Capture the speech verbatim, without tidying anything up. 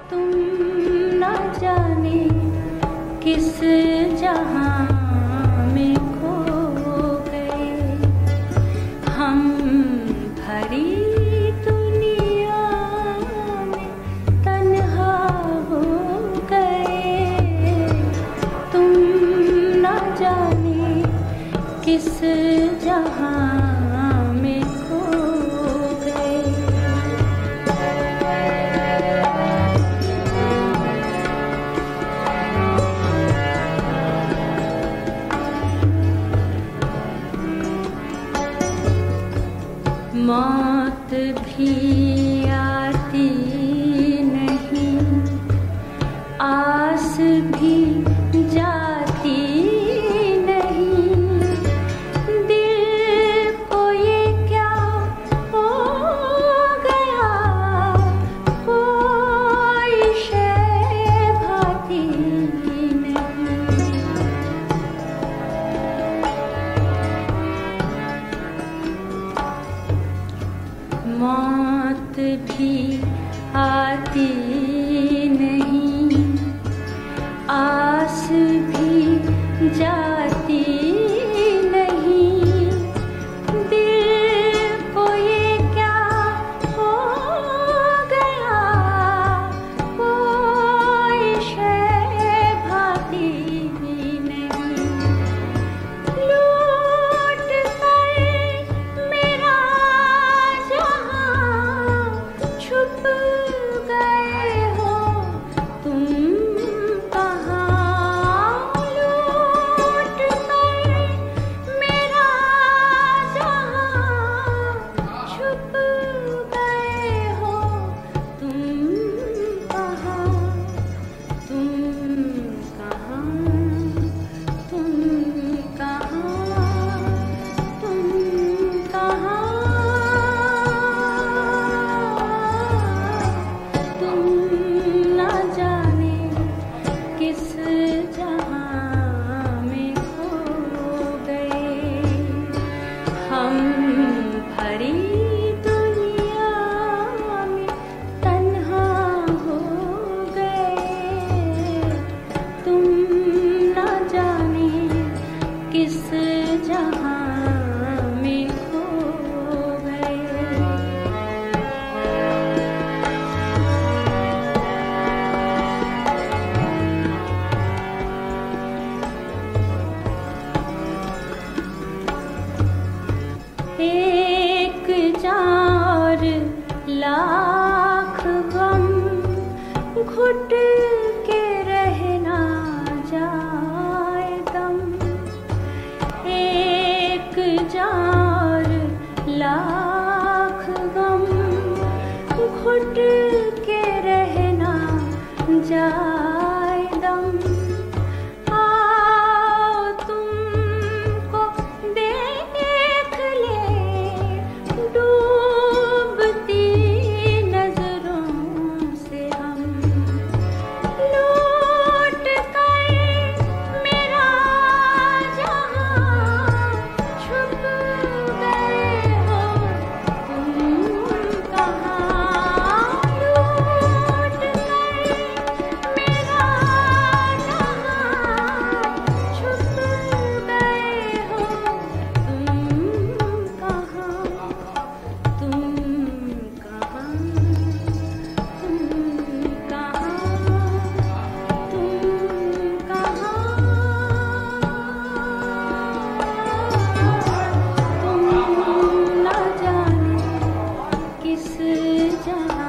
तुम न जाने किस जहां में खो गए, हम भरी दुनिया में तन्हा हो गए। तुम न जाने किस जहां में खो गए। मौत भी आती नहीं, आस भी जाती नहीं, दिल को ये क्या हो गया, कोई शय भाती नहीं। मौत भी आती नहीं, आस भी जाती नहीं, दिल को ये क्या हो गया, कोई शय भाती नहीं। लूट कर मेरा छुप गए हो तुम कहाँ, लूट कर मेरा जहाँ छुप गए हो तुम कहाँ, तुम कहाँ, तुम कहाँ, तुम कहाँ। किस जहां में खो गए, हम भरी दुनिया में तन्हा हो गए। तुम न जाने किस जहां में खो गए। एक चार लाख गम घुट के रहना जाए दम, एक चार लाख गम घुट के रहना जाए दम। जा